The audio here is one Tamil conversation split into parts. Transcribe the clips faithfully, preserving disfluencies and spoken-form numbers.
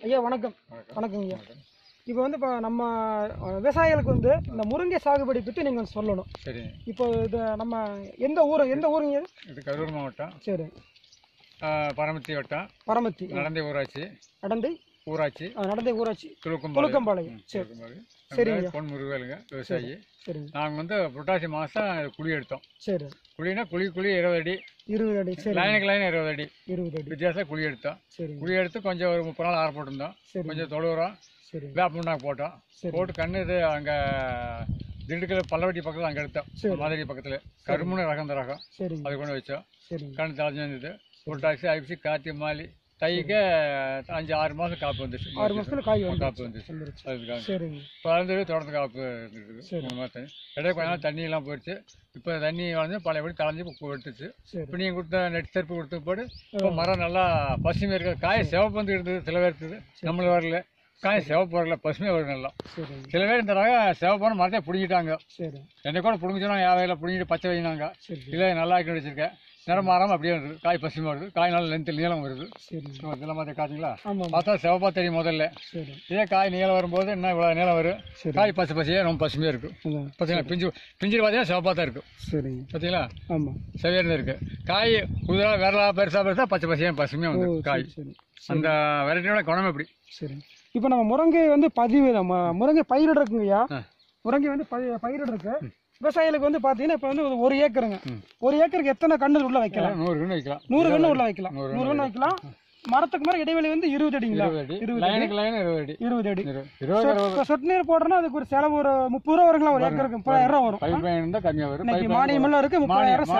ஐயா வணக்கம். வணக்கம் ஐயா. இப்போ வந்து இப்போ நம்ம விவசாயிகளுக்கு வந்து இந்த முருங்கை சாகுபடி பற்றி நீங்கள் வந்து சொல்லணும். சரி. இப்போ இது நம்ம எந்த ஊர் எந்த ஊருங்க இது? இது கரூர் மாவட்டம். சரி. பரமத்தி வட்டம். பரமத்தி. நடந்தை ஊராட்சி. நடந்தை ஊராட்சி. நடந்தை ஊராட்சி. துலுக்கம்பாளையம். சரி. சரிங்க. பொன் முருகவேலுங்க விவசாயி. சரி. நாங்கள் வந்து புரட்டாசி மாதம் குழி எடுத்தோம். சரி. குழினா குழி குழி இருபது அடி. இருபது அடி. சரி. லைனுக்கு லைன் இருபது அடி. இருபது அடி வித்தியாசம் குழி எடுத்தோம். சரி. குழி எடுத்து கொஞ்சம் ஒரு முப்பது நாள் ஆற போட்டிருந்தோம். கொஞ்சம் தொழுவுறோம். சரி. வேப்பமுண்டாங்க போட்டோம். போட்டு கண்ணு இது அங்கே திண்டுக்கல் பல்லவட்டி பக்கத்தில் அங்கே எடுத்தோம். மாதிரி பக்கத்தில் கரும்புன்னு ரகம் ரகம் அது கொண்டு வச்சோம். கண்ணு தலைஞ்சு வந்தது. புரட்டாசி ஐபிசி கார்த்திகை மாலி தைக்கு அஞ்சு ஆறு மாதம் காப்பு வந்துச்சு. ஆறு மாதத்துல காய் காப்பு வந்துச்சு. அதுக்காக சரிங்க. பழந்தவே தொடர்ந்து காப்பு இருந்துருக்கு. மூணு மாதம் இடையே கொஞ்ச நாள் தண்ணி எல்லாம் போயிடுச்சு. இப்போ தண்ணி வளர்ந்து பழையபடி தலைஞ்சு எடுத்துச்சு. இப்போ நீங்கள் கொடுத்த நெட் செருப்பு கொடுத்து போட்டு இப்போ மரம் நல்லா பசுமையாக இருக்குது. காய் சிவப்பு வந்து இருந்தது. சில பேர் இருக்குது, நம்மளுக்கு வரல. காய் சிவப்பு வரல, பசுமையாக வருது நல்லா. சில பேர் இந்த ரகம் சிவப்பான மரத்தை பிடிங்கிட்டாங்க. என்னை கூட பிடிங்கிச்சோன்னா யாவையில் பிடிங்கிட்டு பச்சை வைனாங்க. இல்லை நல்லா ஆக்கி வச்சிருக்கேன். நிறம் மாறாமல் அப்படியே வருது. காய் பசுமை வருது. காய் நல்லா லென்த்து நீளம் வருது. இதெல்லாம் பார்த்து காய்ச்சிங்களா பார்த்தா சிவப்பா தெரியும் முதல்ல. இதே காய் நீளம் வரும்போது என்ன இவ்வளோ நீளம் வரும். காய் பசு பசையாக ரொம்ப பசுமையாக இருக்கும். பார்த்தீங்களா பிஞ்சு பிஞ்சு பார்த்தீங்கன்னா சிவப்பா தான் இருக்கும். சரி. பார்த்தீங்களா ஆமாம் செவையாக இருக்கு. காய் புதுதாக விரலா பெருசாக பெருசாக பச்சை பசையாக பசுமையாக வந்து காய். அந்த வெரைட்டியோட குணம் எப்படி. சரி. இப்போ நம்ம முருங்கை வந்து பதிவு நம்ம முருங்கை பயிரிட இருக்குங்கய்யா. முருங்கை வந்து பயிரிட இருக்கு. விவசாயிகளுக்கு வந்து பாத்தீங்கன்னா இப்ப வந்து ஒரு ஏக்கருங்க. ஒரு ஏக்கருக்கு எத்தனை கண்ணு உள்ள வைக்கலாம்? நூறு கண்ணு வைக்கலாம். நூறு கண்ணு உள்ள வைக்கலாம். நூறு கண்ணு வைக்கலாம். மரத்துக்கு மரம் இடைவெளி வந்து இருபது அடிங்களா? இருபது அடி. சொட்டு நீர் போடுறோம்னா அதுக்கு ஒரு செலவு ஒரு முப்பது ரூபா வருங்களா? ஒரு ஏக்கருக்கு முப்பதாயிரம் ரூபா வரும். கம்மியா வரும். மானியம் எல்லாம் இருக்கு. முப்பதாயிரம்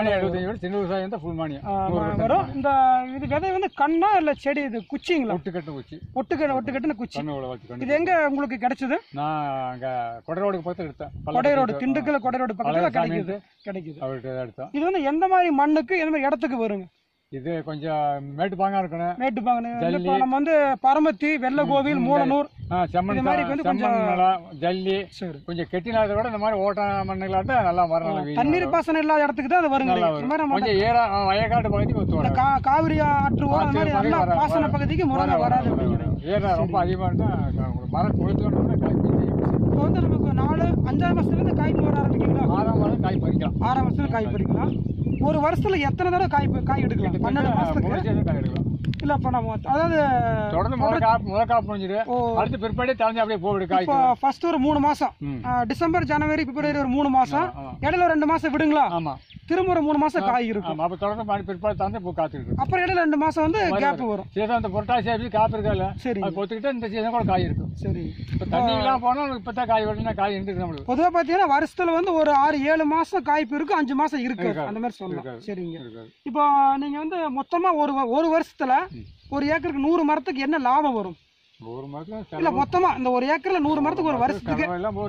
வரும். இந்த இது விதை வந்து கண்ணா இல்ல செடி இது குச்சிங்களா? ஒட்டுக்கட்டு குச்சி. ஒட்டுக்கட்டு ஒட்டுக்கட்டுன்னு குச்சி. இது எங்க உங்களுக்கு கிடைச்சது? நான் அங்க கொடை ரோடு பக்கத்துல எடுத்தேன். கொடை ரோடு திண்டுக்கல் கொடை ரோடு பக்கத்துல கிடைக்குது. கிடைக்குது. இது வந்து எந்த மாதிரி மண்ணுக்கு எந்த மாதிரி இடத்துக்கு வருங்க? இது கொஞ்சம் மேட்டுப்பாங்கா இருக்கணும். மேட்டுப்பாங்க நம்ம வந்து பரமத்தி, வெள்ளகோவில், மூலனூர் செம்மண் மாதிரி ஜல்லி கொஞ்சம் கெட்டினாத கூட இந்த மாதிரி ஓட்ட மண்ணுகளாட்ட நல்லா வரணும். தண்ணீர் பாசனம் இல்லாத இடத்துக்கு தான் அது வருங்க. கொஞ்சம் ஏரா வயக்காட்டு பகுதிக்கு காவிரி ஆற்று பாசன பகுதிக்கு முருங்கை வராது. ஏரா ரொம்ப அதிகமாக இருந்தா மரம் கொளுத்து. இப்போ வந்து நமக்கு நாலு அஞ்சாறு மாசத்துல இருந்து காய் வர ஆரம்பிக்குங்களா? ஆறாம் மாதம் காய் பறிக்கலாம். ஆறாம் மாசத்துல காய் பறிக்கலாம். ஒரு வருஷத்துல எத்தனை தடவை காய் காய் எடுக்கலாம்? பன்னெண்டு மாசத்துக்கு காய் எடுக்கலாம். இல்ல இப்ப நம்ம அதாவது தொடர்ந்து முதல் காப்பு முதல் காப்பு முடிஞ்சிரு. அடுத்து பிற்பாடு தலைஞ்சு அப்படியே போவிடு காய். இப்போ ஃபர்ஸ்ட் ஒரு மூணு மாசம் டிசம்பர் ஜனவரி பிப்ரவரி ஒரு மூணு மாசம் இடையில ரெண்டு மாசம் விடுங்களா? ஆமா. திரும்ப ஒரு மூணு மாசம் காய் இருக்கும். அப்ப தொடர்ந்து பிற்பாடு தந்து பூ காத்துருக்கு. அப்புறம் இடையில ரெண்டு மாசம் வந்து கேப் வரும். சீசன் அந்த புரட்டாசி காப்பு இருக்கல. சரி. கொத்துக்கிட்டு இந்த சீசன் கூட காய் இருக்கும். சரி. இப்ப தண்ணி எல்லாம் போனா இப்பதான் காய் வருதுன்னா காய் இருக்கு நம்மளுக்கு. பொதுவா பாத்தீங்கன்னா வருஷத்துல வந்து ஒரு ஆறு ஏழு மாசம் காய்ப்பு இருக்கு, அஞ்சு மாசம் இருக்கு அந்த மாதிரி சொல்லலாம். சரிங்க. இப்போ நீங்க வந்து மொத்தமா ஒரு ஒரு வருஷத்துல ஒரு ஏக்கருக்கு நூறு மரத்துக்கு என்ன லாபம் வரும்? ஒரு மரத்துல இல்ல மொத்தமா இந்த ஒரு ஏக்கர்ல நூறு மரத்துக்கு ஒரு வருஷத்துக்கு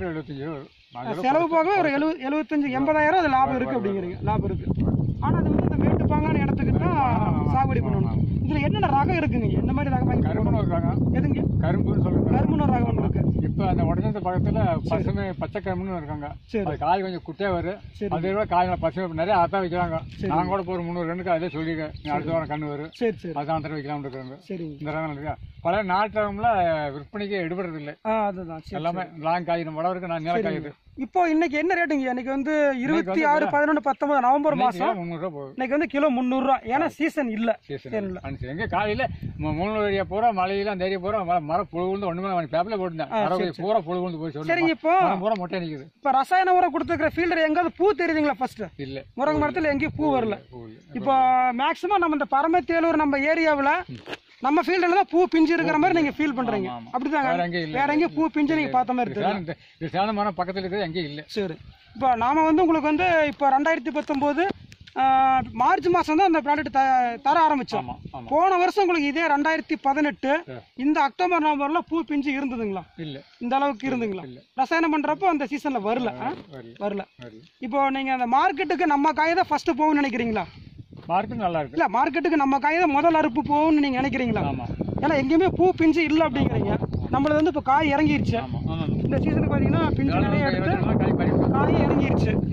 செலவு போக ஒரு எழுபது எழுபத்தஞ்சு எண்பதாயிரம் அது லாபம் இருக்கு அப்படிங்கிறீங்க. லாபம் இருக்கு. ஆனா அது வந்து இந்த மேட்டுப்பாங்கான இடத்துக்கு தான் சாகுபடி பண்ணணும். இதுல என்னென்ன ரகம் இருக்குங்க? என்ன மாதிரி ரகம்? எதுங்க? கரும்புன்னு சொல்லுங்க. கரும்புன்னு ஒரு ரகம் இருக்கு. இப்ப அந்த உடஞ்சது பக்கத்துல பசுமை பச்சை கரும்புன்னு இருக்காங்க. அது காய் கொஞ்சம் குட்டியா வரும். அதே விட காய் பசுமை நிறைய அதான் வைக்கிறாங்க. நாங்க கூட போற முந்நூறு ரெண்டுக்கு அதே சொல்லிருக்கேன். அடுத்த வாரம் கண்ணு வரும். சரி சரி. அதான் தர வைக்கலாம் இருக்காங்க. சரி. இந்த ரகம் இருக்கா பழைய நாட்டு ரகம்ல விற்பனைக்கு எடுபடுறது இல்லை. எல்லாமே லாங் காய் நம்ம வளர்க்கு நான் நீல காய். இப்போ இன்னைக்கு என்ன ரேட்டுங்க? இன்னைக்கு வந்து இருபத்தி ஆறு பதினொன்று பத்தொன்பது நவம்பர் மாசம் முன்னூறு ரூபாய் போகுது. இன்னைக்கு வந்து கிலோ முன்னூறு ரூபாய். ஏன்னா சீசன் இல்ல. எங்க காலையில முன்னூறு ஏரியா பூரா மழையில அந்த ஏரியா பூரா மரம் புழு ஒண்ணுமே பேப்பர்ல போட்டுருந்தேன். பூரா புழு போய் சொல்லி. சரிங்க. இப்போ பூரா மொட்டை நிக்குது. இப்ப ரசாயன உரம் கொடுத்துருக்கிற ஃபீல்டர் எங்காவது பூ தெரியுதுங்களா? ஃபர்ஸ்ட் இல்ல. முருங்கை மரத்துல எங்கேயும் பூ வரல. இப்போ மேக்சிமம் நம்ம இந்த பரமத்தேலூர் நம்ம ஏரியாவுல நம்ம ஃபீல்டுல தான் பூ பிஞ்சு இருக்கிற மாதிரி நீங்க ஃபீல் பண்றீங்க. அப்படிதாங்க. வேற எங்கேயும் பூ பிஞ்சு நீங்க பார்த்த மாதிரி இருக்கு. இது சேலம் மரம் பக்கத்துல இருக்கிறது எங்கேயும் இல்ல. சரி. இப்போ நாம வந்து உங்களுக்கு வந்து இப்போ ரெண்டாயிரத்தி பத்தொன்பது மார்ச் மாசம் தான் அந்த ப்ராடக்ட் தர ஆரம்பிச்சோம். போன வருஷம் உங்களுக்கு இதே ரெண்டாயிரத்தி பதினெட்டு இந்த அக்டோபர் நவம்பர்ல பூ பிஞ்சு இருந்ததுங்களா? இல்ல. இந்த அளவுக்கு இருந்துங்களா? ரசாயனம் பண்றப்போ அந்த சீசன்ல வரல வரல. இப்போ நீங்க அந்த மார்க்கெட்டுக்கு நம்ம காய் தான் ஃபர்ஸ்ட் போகும்னு நினைக்கிறீங்களா? மார்க்கெட் நல்லா இருக்கு. இல்ல மார்க்கெட்டுக்கு நம்ம காய் தான் முதல் அறுப்பு போகும்னு நீங்க நினைக்கிறீங்களா? ஏன்னா எங்கேயுமே பூ பிஞ்சு இல்ல அப்படிங்கிறீங்க. நம்மளது வந்து இப்போ காய் இறங்கிருச்சு. இந்த சீசனுக்கு பாத்தீங்கன்னா பிஞ்சு நிறைய எடுத்து காய் இறங்கிருச்சு.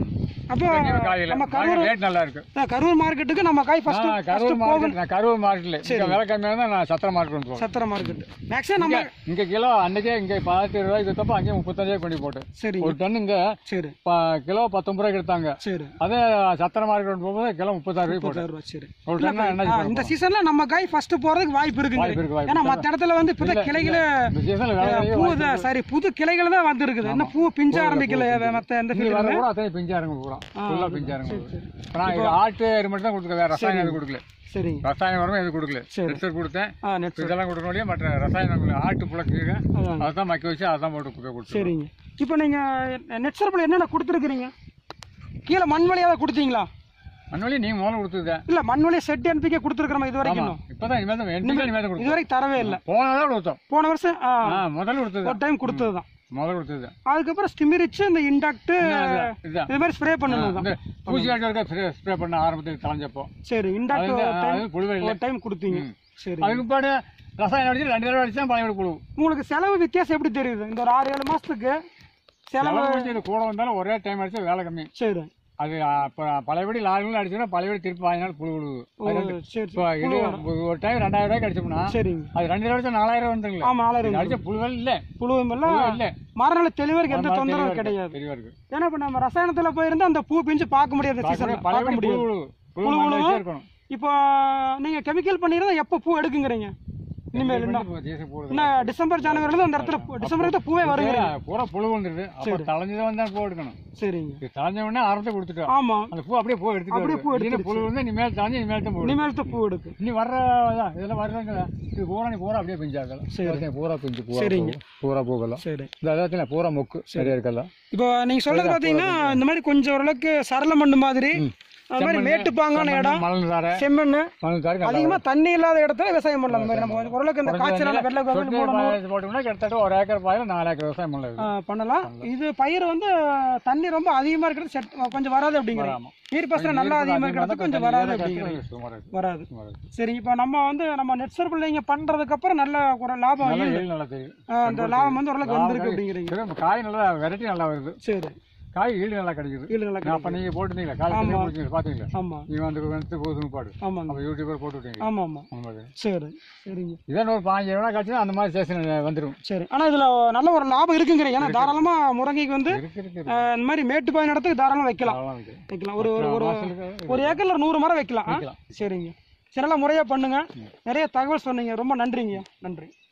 அப்போ எங்கேயுமே காய் இல்லை. நம்ம கரூர் ரேட் நல்லா இருக்கு. அஹ் கரூர் மார்க்கெட்டுக்கு நம்ம காய் ஃபர்ஸ்ட் நான் கரூர் மார்க்கெட் நான் கரூர் மார்க்கெட்ல இங்க விலை கம்மியா இருந்தா நான் சத்திர மார்க்கெட் போவேன். சத்திர மார்க்கெட் மேக்ஸிமம் நம்ம இங்க கிலோ அன்னைக்கே இங்க பதினெட்டு ரூபாய்க்கு வித்தப்ப அங்கே முப்பத்தஞ்சு ரூபாய் கொண்டு போட்டு சரி ஒரு டன் இங்க சரி ப- கிலோ பத்தொன்பது ரூபாய்க்கு எடுத்தாங்க. சரி அதே சத்திர மார்க்கெட் போகும்போது கிலோ முப்பத்தாறு ரூபாய் போட்டு ரூபா சரி ஒரு டன் என்ன ஆ, இந்த சீசன்ல நம்ம காய் ஃபர்ஸ்ட் போறதுக்கு வாய்ப்பு வாய்ப்பு இருக்குங்க இருக்கு, வாய்ப்பு ஏன்னா மத்த இடத்துல வந்து இப்பதான் கிளைகள இந்த சீசன்ல வேலை பூ தான் சரி புது கிளைகள் தான் வந்து இருக்குது என்ன பூ பிஞ்ச ஆரம்பிக்கல மத்த எந்த இங்க வர ஃபீல்ட்ல கூட அத்தனை பிஞ்சாருங்க பூரா ஃபுல்லா பிஞ்சாருங்க. நான் இது ஆட்டு எரு மட்டும் தான் கொடுத்துருக்கேன், வேற ரசாயனம் எதுவும் கொடுக்கல. சரிங்க ரசாயன உரமும் எதுவும் கொடுக்கல. நெட்சர் கொடுத்தேன், ஆ நெட் இதெல்லாம் கொடுக்கணும். மற்ற ரசாயனம் ஆட்டு புழக்கு அதான் மக்கி வச்சு அதான் போட்டு குப்பை கொடுத்து. சரிங்க இப்போ நீங்க நெட் சர்பிள் என்னென்ன கொடுத்துருக்கீங்க? கீழே மண் வழியா தான் கொடுத்தீங்களா? மண்வெளி நீங்க முதல்ல கொடுத்துருக்கேன். இல்ல மண் வழியா செட் என்பிக்கே கொடுத்துருக்கிறோம் இது வரைக்கும். இப்பதான் இனிமேல் தான் இனிமேல் தான் கொடுத்தோம். இது வரைக்கும் தரவே இல்லை. போனதான் கொடுத்தோம். போன வருஷம் ஆ, ஆ முதல்ல கொடுத்தது ஒரு டைம் கொடுத்தது தான். முதல்ல கொடுத்தது அதுக்கப்புறம் ஸ்டிமிரிச்சு இந்த இண்டாக்ட் இதுதான். இது மாதிரி ஸ்ப்ரே பண்ணணும் தான். பூச்சி காட்டு ஸ்ப்ரே பண்ண ஆரம்பத்தில் தலைஞ்சப்போ சரி இண்டாக்ட் ஒரு டைம் புழுவே இல்லை. ஒரு டைம் கொடுத்தீங்க. சரி அதுக்கு பாடு ரசாயனம் அடிச்சு ரெண்டு தடவை அடிச்சா பழைய புழு. உங்களுக்கு செலவு வித்தியாசம் எப்படி தெரியுது? இந்த ஒரு ஆறு ஏழு மாசத்துக்கு செலவு செலவு கூட வந்தாலும் ஒரே டைம் அடிச்சா வேலை கம்மி. சரி அது அப்போ பழையபடி நாலு அடிச்சோன்னா பழையபடி திருப்பி வாங்கி நாள் புழு விழுவு. சரி இப்போ இது ஒரு டைம் ரெண்டாயிரம் ரூபாய்க்கு அடிச்சோம்னா சரிங்க. அது ரெண்டு தடவை அடிச்சா நாலாயிரம் வந்துங்களா? ஆமா நாலாயிரம் அடிச்ச புழுவல் இல்லை, புழுவும் எல்லாம் இல்லை. மரநாள் தெளிவா இருக்கு, எந்த தொந்தரவும் கிடையாது. தெளிவா இருக்கு. ஏன்னா இப்ப நம்ம ரசாயனத்துல போயிருந்தா அந்த பூ பிஞ்சு பார்க்க முடியாது, சீசன்ல பார்க்க பழையபடி புழு முடியாது. விழுவு. புழு புழு மண்ணுல விழுவும். இருக்கணும். இப்போ நீங்க கெமிக்கல் பண்ணிருந்தா எப்போ பூ எடுக்குங்கிறீங்க? இனிமேல் என்ன இன்னும் டிசம்பர் ஜனவரில அந்த இடத்துல பூ- டிசம்பருக்கு பூவே வருங்க. பூரா புழு வந்துருது. அப்போ தலைஞ்சதான் வந்தா பூ எடுக்கணும். சரிங்க இது தலைஞ்ச உடனே ஆரம்பத்தை கொடுத்துட்டோம். ஆமா அந்த பூ அப்படியே பூ எடுத்துட்டு அப்படியே பூ வருது. புழு வந்து இனிமேல் தாண்டி இனிமேல் தான் பூ எடுக்கும். இனிமேல் தான் பூ எடுக்கு. இனி வர்ற இதான் இதெல்லாம் வர்றதுங்க. இது பூரா நீ பூரா அப்படியே பிஞ்சாக்கலாம். சரி. பூரா பிஞ்சு பூரா சரிங்க. பூ- பூரா பூக்கலாம். சரி இந்த எல்லாத்துல பூரா மொக்கு சரியா இருக்கலாம். இப்போ நீங்க சொல்றது பாத்தீங்கன்னா இந்த மாதிரி கொஞ்சம் ஓரளவுக்கு சரள மண்ணு மாதிரி அது மாதிரி மேட்டுப்பாங்கான இடம் மணல் தார செம்மண்ணு மணல் தார அதிகமா தண்ணி இல்லாத இடத்துல விவசாயம் பண்ணலாம். அந்த மாதிரி நம்ம ஓரளவுக்கு இந்த காய்ச்சலான வெள்ளை கோவில் போடணும் போட்டோம்னா கிட்டத்தட்ட ஒரு ஏக்கர் பாயில நாலு ஏக்கர் விவசாயம் பண்ணலாம். ஆ, பண்ணலாம். இது பயிர் வந்து தண்ணி ரொம்ப அதிகமா இருக்கிறது செட் கொஞ்சம் வராது அப்படிங்கிறது. ஆமா. நீர் பாசனம் நல்லா அதிகமா இருக்கிறது கொஞ்சம் வராது அப்படிங்கிறது. சுமாரா இருக்கு. வராது. சுமாரா இருக்கு. சரி இப்போ நம்ம வந்து நம்ம நெட் சர்பிள் இங்க பண்றதுக்கு அப்புறம் நல்ல ஒரு லாபம் நல்லா yield. எழில் நல்லா தெரியும். ஆ, அந்த லாபம் வந்து ஓரளவுக்கு வந்திருக்கு அப்படிங்கிறீங்க. சரி, காய் நல்லா வெரைட்டி நல்லா வருது. சரி காய் ஈடு நல்லா கிடைக்குது. yield நல்லா நான் அப்ப நீங்க போட்டுருந்தீங்களா காலையில போட்டுருந்தீங்க பாத்தீங்களா? ஆமா நீ வந்து வந்து போதுன்னு பாடு. ஆமாங்க அப்ப யூடியூபர் போட்டு விட்டீங்க. ஆமா ஆமா அந்த மாதிரி. சரி சரிங்க இதான் ஒரு பாஞ்சு எவ்வளோ காய்ச்சா அந்த மாதிரி சேஷன் வந்துடும். சரி ஆனா இதுல நல்ல ஒரு லாபம் இருக்குங்கிறீங்க. ஏன்னா தாராளமா முருங்கைக்கு வந்து இருக்கு இருக்கு ஆ, இந்த மாதிரி மேட்டுப்பாய் இடத்துக்கு தாராளமா வைக்கலாம். அதெல்லாம் இருக்கு. வைக்கலாம் ஒரு ஒரு- ஒரு மாசத்துக்கு ஒரு ஏக்கர்ல ஒரு நூறு மரம் வைக்கலாம். ஆ? வைக்கலாம். சரிங்க சரி நல்லா முறையா பண்ணுங்க. நிறைய தகவல் சொன்னீங்க, ரொம்ப நன்றிங்க. நன்றி.